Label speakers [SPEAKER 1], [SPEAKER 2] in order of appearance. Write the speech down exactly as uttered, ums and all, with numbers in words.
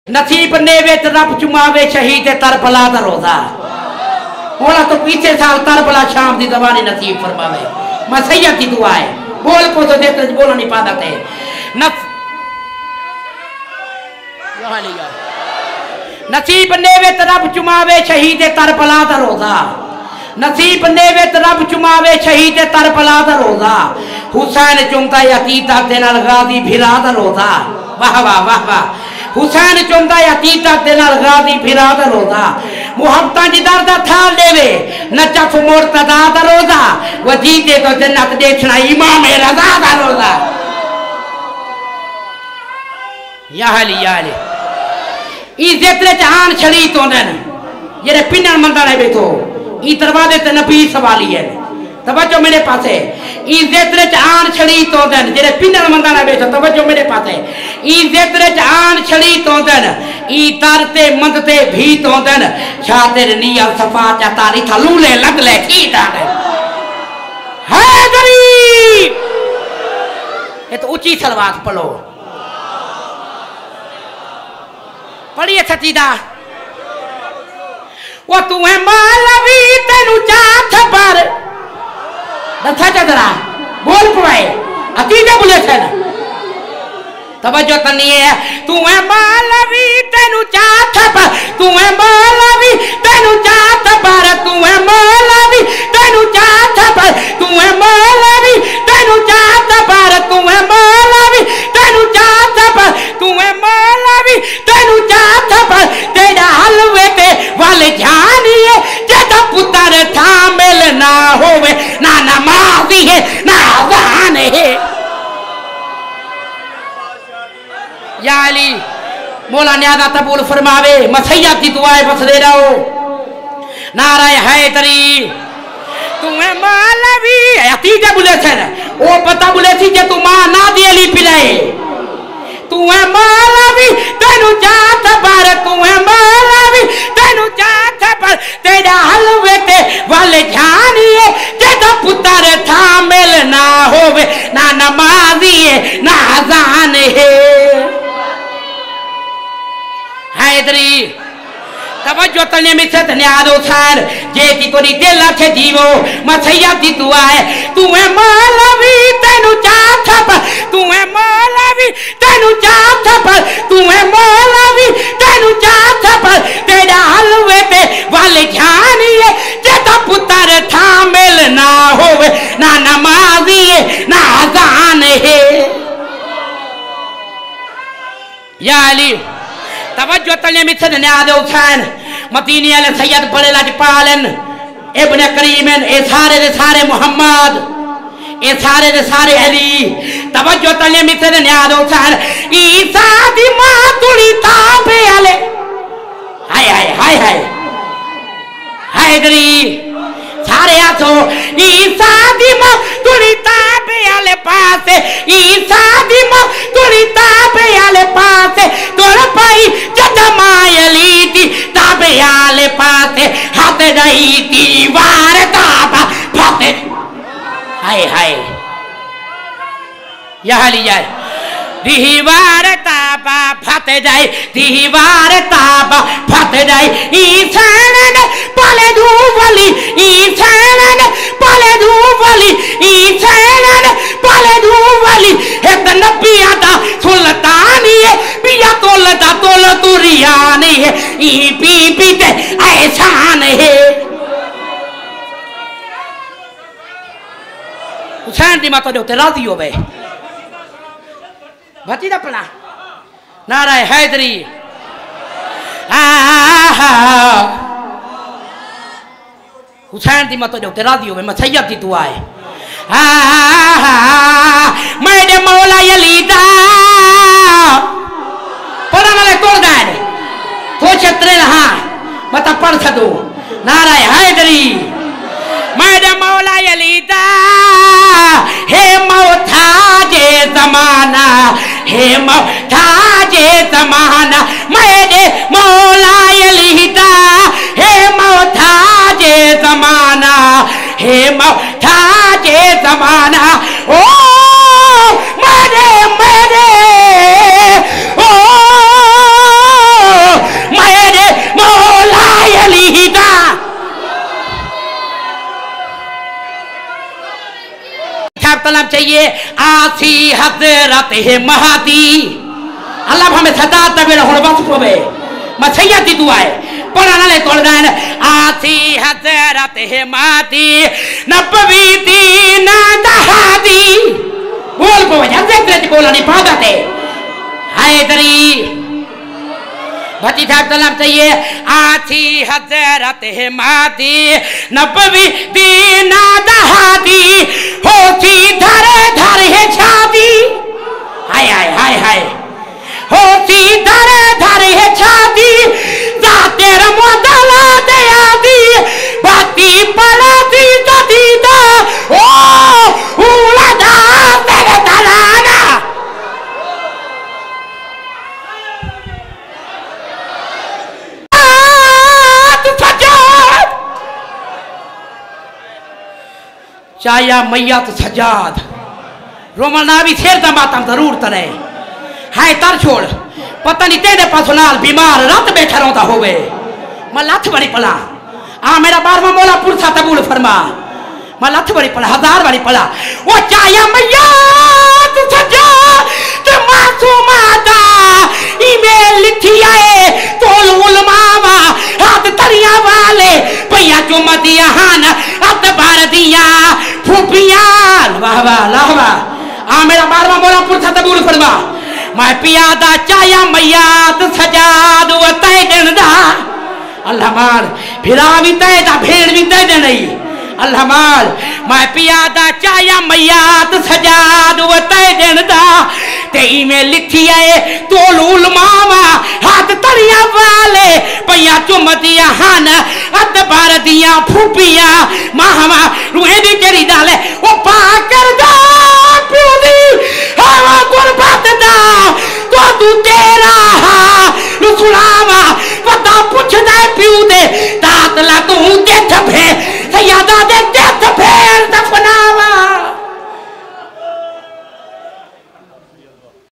[SPEAKER 1] नसीब नेवे रब चुमावे शहीद तरबला दा रोजा बोला तो पीछे साल तरबला शाम दी दवानी नसीब फरमावे। मैं सैयद की दुआ है बोल को तो देते बोला नहीं पाता थे नसीब नेवे रब चुमावे शहीद तरबला दा रोजा नसीब नेवे रब चुमावे शहीद तरबला दा रोजा हुसैन चुमता अतीता दे नाल गाजी भिरा दा रोजा वाह वाह वाह वाह हुसैन चुमता अतीता दे नाल गाजी भिरा दा रोजा मुहब्बतां दी दर्द थाल देवे नचफ मुर्तदा दा रोजा वजीदे तो जन्नत देखना इमाम रज़ा दा रोजा या हली या हली इज्जत रे जान छड़ी तोंदन जेरे पिन्नन मंदर बैठो ई दरवाजे ते नबी सवाली है तवज्जो मेरे पास है इज्जत रे जान छड़ी तोंदन जेरे पिन्नन मंदर बैठो तवज्जो मेरे पास है इज्जत रे जान छड़ी तोंदन ई तरते मंदते भी तोंदन छातिर नियल सफा चा तारी थलूले लगले की दाने हैदरी ये तो ऊंची सलवात पढ़ो पढ़िए सचीदा वो तू है मौलवी तेनू चाथ पर दथा चदरा बोल पवाए अतीजा बोले थे ना तवज्जो तनी है तू है मौलवी तेनू चाथ पर तू है मौलवी तेनू चाथ पर तू है मौलवी तेनू चाथ पर तू है मौलवी तेनू चाथ पर तू है मौलवी तेनू चाथ पर तू है मौलवी तेनू चाथ पर तेरा हलवे ते वाले जानिए जदा पुत्र था मिल ना होवे ना नमाज़ी है ना अज़ान है या अली मौला न्यादा तबूल फरमावे मसैया की दुआएं बस दे रहो नाराए हैदरी तुम्हें मौलवी अतीजा बुले थे ओ पता बुले थी जे तू मां ना दी अली पिलाए तू है मौलवी तेनू चाथ पर तू है मौलवी तेनू चाथ पर तेरा हलवे ते वाले जानिए जदा पुत्र था मिल ना होवे ना नमाज़ी है ना अज़ान है हैदरी तवज्जो तने में से धन्यवाद उठार जे की कोरी दिल अच्छे जीवो मसैया दी दुआ है तू है मौलवी तेनू चाथ पर तू है मौलवी तेनू चाथ पर तू है मौलवी तेनू चाथ पर तेरा हलवे ते वाले जानिए जदा पुत्र था मिल ना होवे ना नमाज़ी है ना अज़ान है या अली तवज्जो तने में से धन्यवाद उठान मदीने वाले सैयद बड़े लजपालन इब्ने करीमन ए सारे दे सारे मोहम्मद ए सारे दे सारे अली तवज्जो तने में से धन्यवाद उठान ईसा दी मां तुड़ी ताबे आले हाय हाय हाय हाय हैदरी सारे आथो ईसा दी मां तुड़ी ताबे आले पासे ईसा दी मां तुड़ी ताबे आले पासे तोड़ पाई जदा मायली दी ताबे आले पासे हाथ रही दीवार ताबा फाते हाय हाय यह लिया दीवार ताबा फाते जाए दीवार ताबा फाते जाए ईसान पाले धूवली ईसान पाले धूवली ईसान पाले धूवली एक नबी आता सुल्तानी है पिया तोलता तोल तुरियानी है ई पी पी ते ऐसान है हुसैन दी माता दे उत्ते राजी होवे भती दा पला नाराए हैदरी हुसैन दी माता दे उत्ते राजी होवे मैं सैयद दी दुआ है मेरे मौला अली दा पढ़ा वाले तोड़ गए तो छत्रे रहा मत पढ़ सदो नाराए हैदरी मेरे मौला अली दा हे मौथा जे जमाना हे मौथा जे जमाना मेरे मौला अली दा हे मौथा जे जमाना हे मौथा जे जमाना ओ मेरे मेरे ओ चाहिए आसी हजरत है महदी अल्लाह हमें सदा तबे हुन बस पवे मैं सैयद दी दुआ है पढ़ना ले तोड़ गए आसी हजरत है महदी नबवी दीन दहादी बोल पवे जल्दी जल्दी बोलना नहीं पाता थे हैदरी भती साहब सलाम चाहिए आसी हजरत है महदी नबवी दीन दहादी होती धरे धर है शादी हाय हाय हाय हाय होती धरे धर है शादी जाते रमोदला दे आदि बाती पड़ा दी तो दीदा ओ उला दा तेरे दलाना चाया मैया तो सजाद रोमना भी शेर दा मातम जरूर तरे है तर छोड़ पता नहीं तेरे पास नाल बीमार रात बैठा रहता होवे मैं लथ बड़ी पला आ मेरा बारवा मोला पुरसा तबूल फरमा मैं लथ बड़ी पला हजार बड़ी पला वो चाया मैया तू सजा ते मासूमाता ईमेल लिखी आए तोल उलमावा हाथ तरिया वाले भैया चुमदिया हान हाथ बार दिया फूफिया वाह वाह लाह वाह आ मेरा बारवा मोला पुरसा तबूल फरमा मैं पिया दा चाया मैया तो सजाद वो तय दिन दा अल्लाह मार फिरा भी तय दा भेड़ भी तय दे नहीं अल्लाह मार मैं पिया दा चाया मैया तो सजाद वो तय दिन दा ते ईमेल लिखी है तोल उलमावा हाथ तरिया वाले पैया चुमदिया हन अत बार दिया फूफिया माहवा